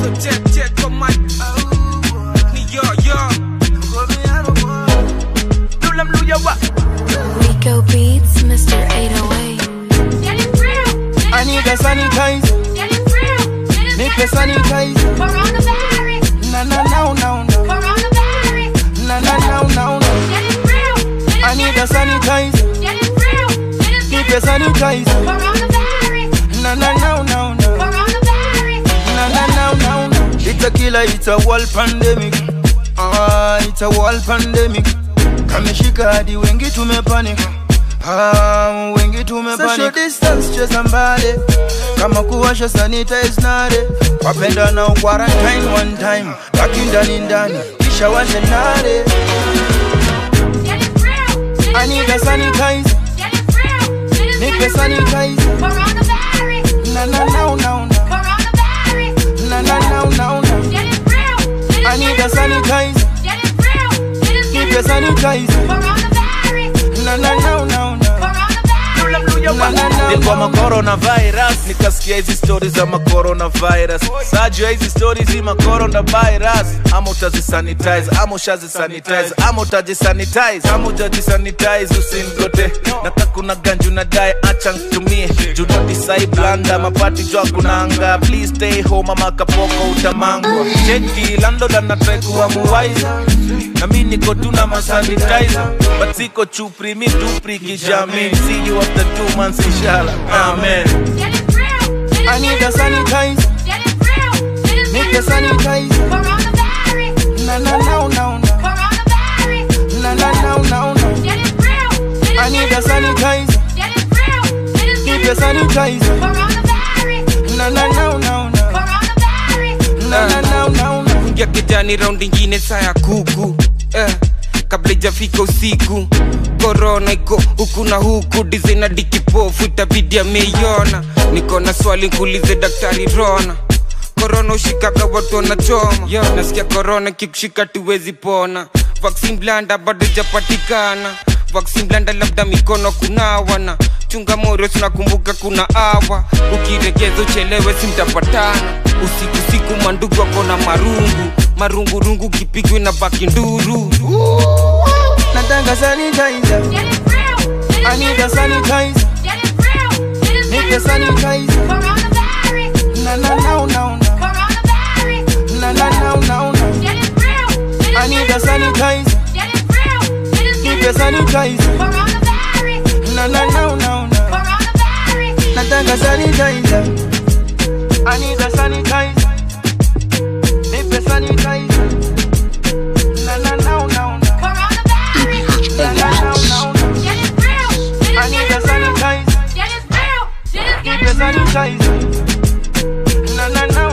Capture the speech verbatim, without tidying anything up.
So check, check for my New York, yo. Lulam Luyawa. Rico Beats, Mister eight oh eight. I need a sanitizer. Need a sanitizer. Coronavirus. Na na na na na. Coronavirus. Na na na na na. I need a sanitizer. Need a sanitizer. Coronavirus. Na na na na na. Coronavirus. Na na na na na. It's a killer, it's a world pandemic. Ah, it's a world pandemic. Kameshika hadi wengi tumepanic. Ah, wengi tumepanic. Social distance cheza mbali. Kama kuwasha sanitize nare. Wapenda na quarantine one time. Baki ndani ndani kisha washe nare. I need a sanitizer. Need a sanitizer. Coronavirus. Na na na na na. Coronavirus. Na na na na na. I need a sanitizer. Need a sanitizer. Coronavirus. Na na na na na. Nilikuwa ma coronavirus, nikasikia hizi stories za ma coronavirus. Sajua hizi stories za ma coronavirus. Ama utazisanitize, ama ushazisanitize, ama utajisanitize, ama utajisanitize usingote. Nata kuna ganju na dai acha ntumie. Juno disai blanda, mapati jua kunanga. Please stay home ama kapoko utamangwa. Cheki, lando da na try kuwa muwaiza. Na mi niko tu na ma sanitizer. But siko chupri, mi dupri kijami. See you after two months inshallah. Amen. I need a sanitizer. Need a sanitizer. Coronavirus. Na na na na na. Coronavirus. Na na na na na. I need a sanitizer. Need a sanitizer. Coronavirus. Na na na na na. Coronavirus. Na na na na na. Kungia kijani round ingine saa ya kuku eh, kabla ijafika usiku. Corona iko huku na huku. Design hadi kipofu itabidi ameiona. Niko na swali nikuulize daktari Rona. Corona ushikaga watu wanachoma. Yo, nasikia corona kikushika tuwezi pona. Vaccine blanda bado japatikana. Vaccine blanda labda mikono kunawana. Chunga moro tunakumbuka kuna awa. Ukiregeza uchelewe simtapatana. Usiku siku mandugu wako na marungu. Marungu rungu kipigwe na baki nduru. Natanga sanitizer. I need a sanitizer. Need a sanitizer. Coronavirus. Na na na na na. Coronavirus. Na na na na na. I need a sanitizer. Need a sanitizer. Coronavirus. Na na na na na. Coronavirus. Natanga sanitizer. I need a sanitizer. Need a sanitizer. Na na na na na. Coronavirus. Na na na na na. I need a sanitizer. Need a sanitizer. Na na na.